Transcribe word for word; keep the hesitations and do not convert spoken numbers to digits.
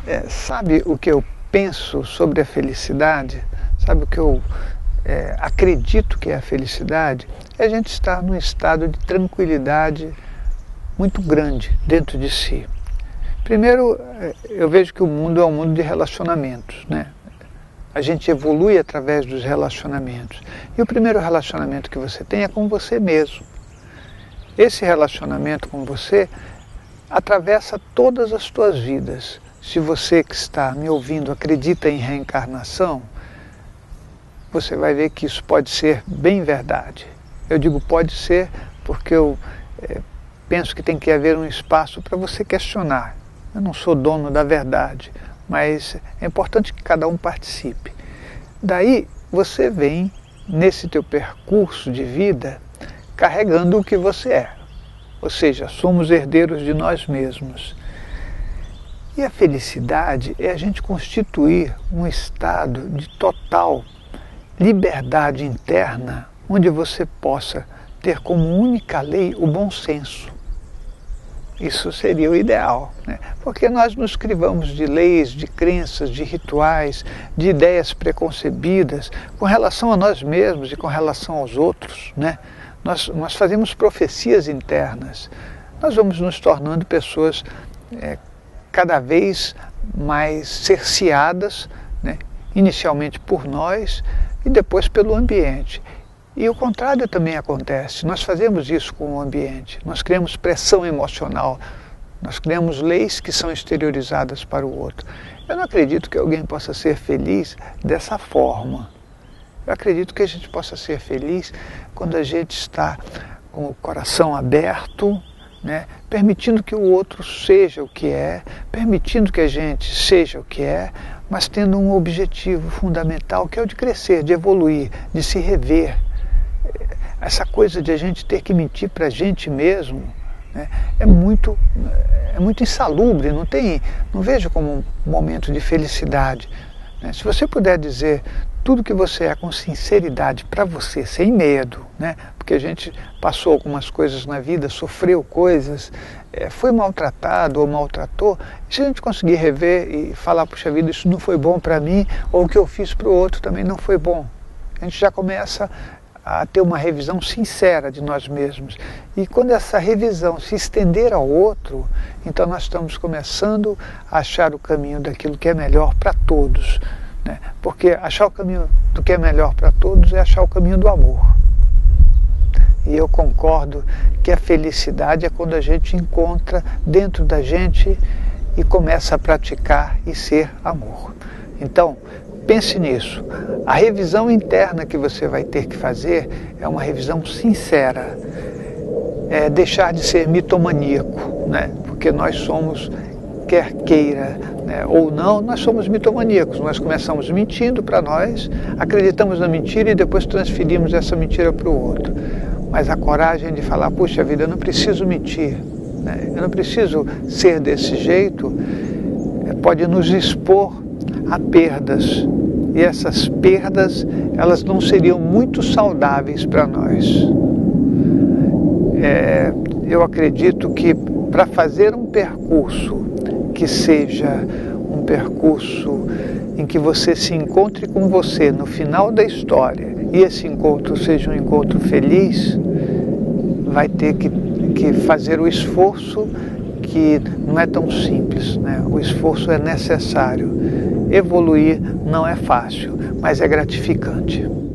É, sabe o que eu penso sobre a felicidade? Sabe o que eu é, acredito que é a felicidade? É a gente estar num estado de tranquilidade muito grande dentro de si. Primeiro, eu vejo que o mundo é um mundo de relacionamentos, né? A gente evolui através dos relacionamentos. E o primeiro relacionamento que você tem é com você mesmo. Esse relacionamento com você atravessa todas as tuas vidas. Se você que está me ouvindo acredita em reencarnação, você vai ver que isso pode ser bem verdade. Eu digo pode ser porque eu é, penso que tem que haver um espaço para você questionar. Eu não sou dono da verdade, mas é importante que cada um participe. Daí você vem nesse teu percurso de vida carregando o que você é. Ou seja, somos herdeiros de nós mesmos. E a felicidade é a gente constituir um estado de total liberdade interna, onde você possa ter como única lei o bom senso. Isso seria o ideal, né? Porque nós nos privamos de leis, de crenças, de rituais, de ideias preconcebidas com relação a nós mesmos e com relação aos outros, né? Nós, nós fazemos profecias internas, nós vamos nos tornando pessoas é, cada vez mais cerceadas, né? Inicialmente por nós e depois pelo ambiente. E o contrário também acontece, nós fazemos isso com o ambiente, nós criamos pressão emocional, nós criamos leis que são exteriorizadas para o outro. Eu não acredito que alguém possa ser feliz dessa forma. Eu acredito que a gente possa ser feliz quando a gente está com o coração aberto, né, permitindo que o outro seja o que é, permitindo que a gente seja o que é, mas tendo um objetivo fundamental que é o de crescer, de evoluir, de se rever. Essa coisa de a gente ter que mentir para a gente mesmo, né, é muito, é muito insalubre, não tem, não vejo como um momento de felicidade. Né? Se você puder dizer tudo que você é com sinceridade para você, sem medo, né? Porque a gente passou algumas coisas na vida, sofreu coisas, é, foi maltratado ou maltratou, se a gente conseguir rever e falar, puxa vida, isso não foi bom para mim, ou o que eu fiz para o outro também não foi bom, a gente já começa a ter uma revisão sincera de nós mesmos. E quando essa revisão se estender ao outro, então nós estamos começando a achar o caminho daquilo que é melhor para todos. Né? Porque achar o caminho do que é melhor para todos é achar o caminho do amor. E eu concordo que a felicidade é quando a gente encontra dentro da gente e começa a praticar e ser amor. Então, pense nisso. A revisão interna que você vai ter que fazer é uma revisão sincera. É deixar de ser mitomaníaco, né? Porque nós somos, quer queira, né, ou não, nós somos mitomaníacos. Nós começamos mentindo para nós, acreditamos na mentira e depois transferimos essa mentira para o outro. Mas a coragem de falar, puxa vida, eu não preciso mentir, né? Eu não preciso ser desse jeito, pode nos expor a perdas, e essas perdas elas não seriam muito saudáveis para nós. É, eu acredito que para fazer um percurso que seja um percurso em que você se encontre com você no final da história e esse encontro seja um encontro feliz, vai ter que, que fazer o esforço que não é tão simples, né? O esforço é necessário. Evoluir não é fácil, mas é gratificante.